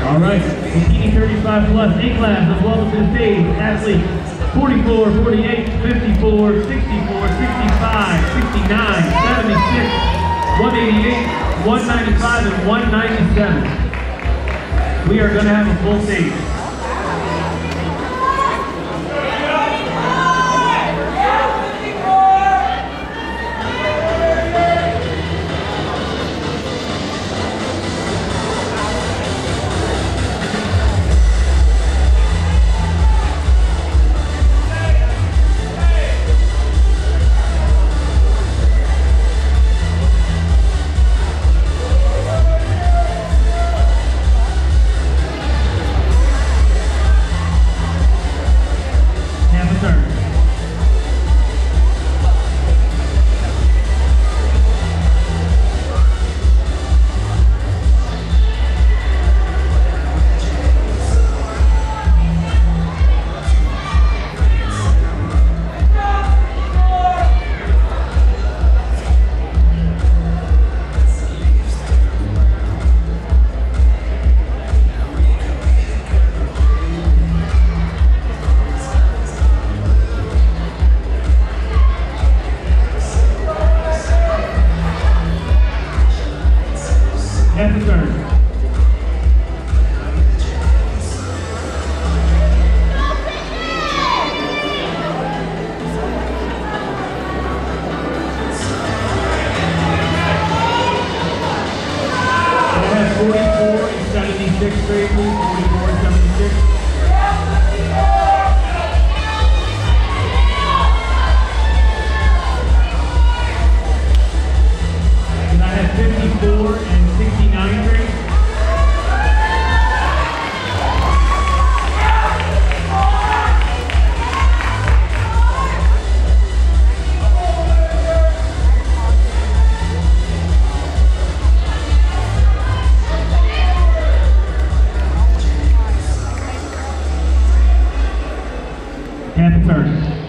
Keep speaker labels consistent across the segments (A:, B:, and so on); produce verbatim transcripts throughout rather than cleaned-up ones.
A: All right, Bikini thirty-five plus A class as well as the stage. Athletes forty-four, forty-eight, fifty-four, sixty-four, sixty-five, sixty-nine, seventy-six, one eighty-eight, one ninety-five, and one ninety-seven. We are going to have a full stage. Half a turn. forty-four and seventy-six straight moves, forty-four and seventy-six. And I have fifty-four and sixty-nine straight. Half a turn.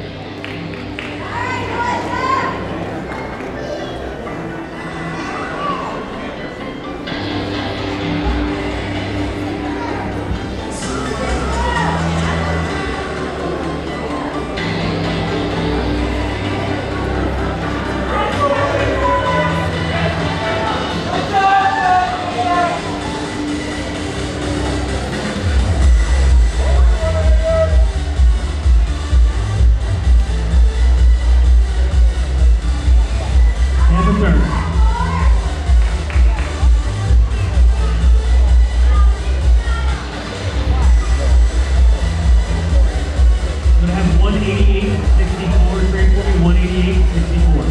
A: one eighty-eight, sixty-four, straight for me, one eighty-eight, sixty-four.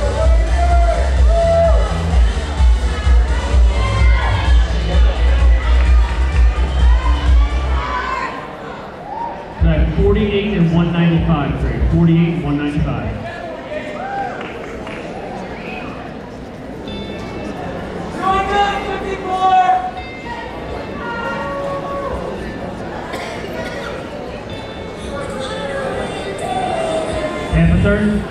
A: So I have forty-eight and one ninety-five straight, forty-eight and one ninety-five. Half a turn.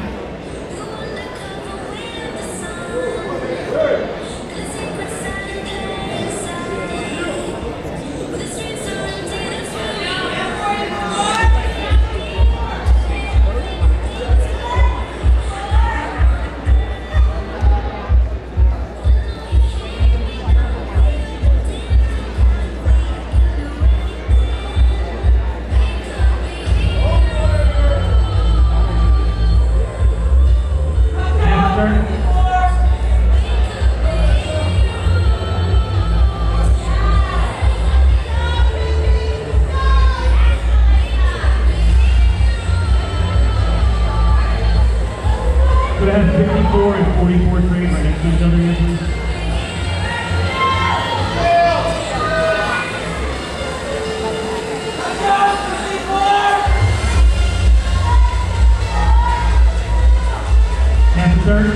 A: Could I have fifty-four and forty-four straight right next to each other here, please? Half a turn.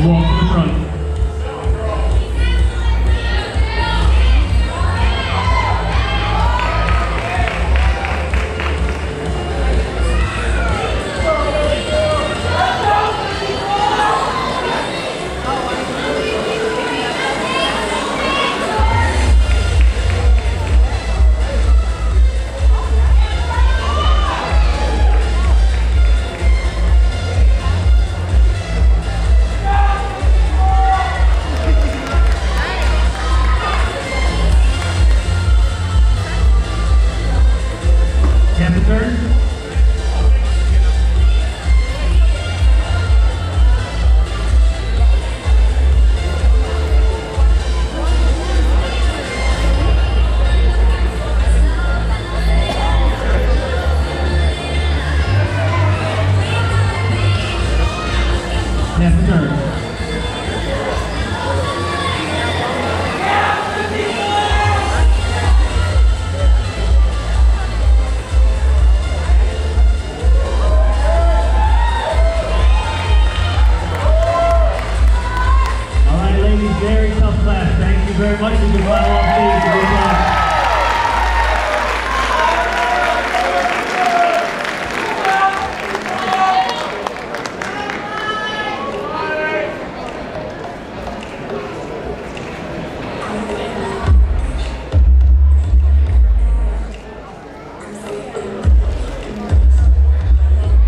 A: Walk to the front. Half a turn.